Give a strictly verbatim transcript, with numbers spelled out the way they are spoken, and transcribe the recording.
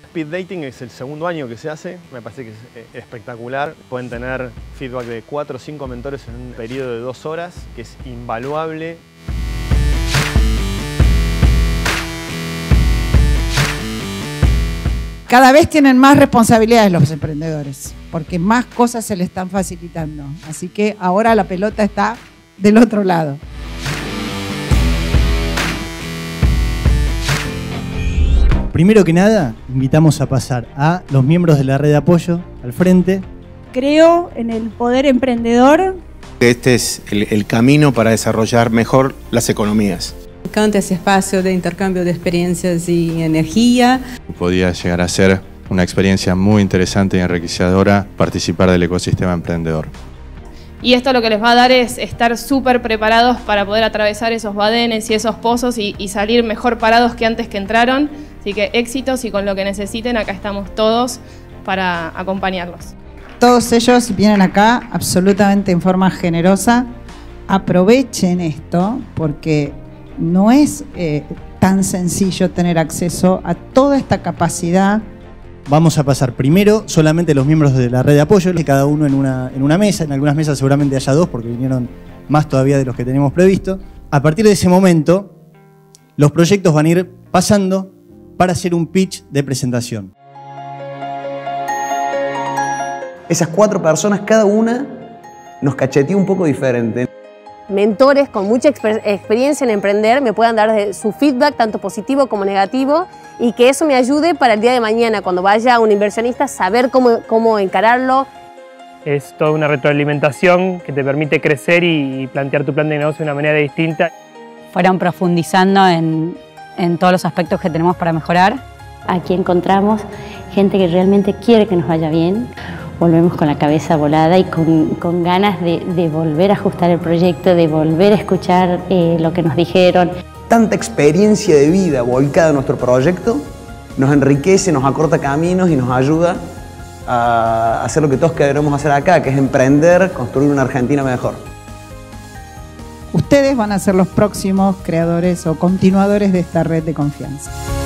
Speed Dating es el segundo año que se hace, me parece que es espectacular. Pueden tener feedback de cuatro o cinco mentores en un periodo de dos horas, que es invaluable. Cada vez tienen más responsabilidades los emprendedores, porque más cosas se les están facilitando. Así que ahora la pelota está del otro lado. Primero que nada, invitamos a pasar a los miembros de la red de apoyo al frente. Creo en el poder emprendedor. Este es el, el camino para desarrollar mejor las economías. Me encanta ese espacio de intercambio de experiencias y energía. Podía llegar a ser una experiencia muy interesante y enriquecedora participar del ecosistema emprendedor. Y esto lo que les va a dar es estar súper preparados para poder atravesar esos badenes y esos pozos y, y salir mejor parados que antes que entraron. Así que éxitos, y con lo que necesiten acá estamos todos para acompañarlos. Todos ellos vienen acá absolutamente en forma generosa. Aprovechen esto porque no es eh, tan sencillo tener acceso a toda esta capacidad. Vamos a pasar primero solamente los miembros de la red de apoyo, cada uno en una, en una mesa. En algunas mesas seguramente haya dos porque vinieron más todavía de los que teníamos previsto. A partir de ese momento, los proyectos van a ir pasando para hacer un pitch de presentación. Esas cuatro personas, cada una nos cacheteó un poco diferente. Mentores con mucha exper experiencia en emprender me puedan dar de su feedback, tanto positivo como negativo, y que eso me ayude para el día de mañana, cuando vaya un inversionista, saber cómo, cómo encararlo. Es toda una retroalimentación que te permite crecer y plantear tu plan de negocio de una manera distinta. Fueron profundizando en, en todos los aspectos que tenemos para mejorar. Aquí encontramos gente que realmente quiere que nos vaya bien. Volvemos con la cabeza volada y con, con ganas de, de volver a ajustar el proyecto, de volver a escuchar eh, lo que nos dijeron. Tanta experiencia de vida volcada en nuestro proyecto nos enriquece, nos acorta caminos y nos ayuda a hacer lo que todos queremos hacer acá, que es emprender, construir una Argentina mejor. Ustedes van a ser los próximos creadores o continuadores de esta red de confianza.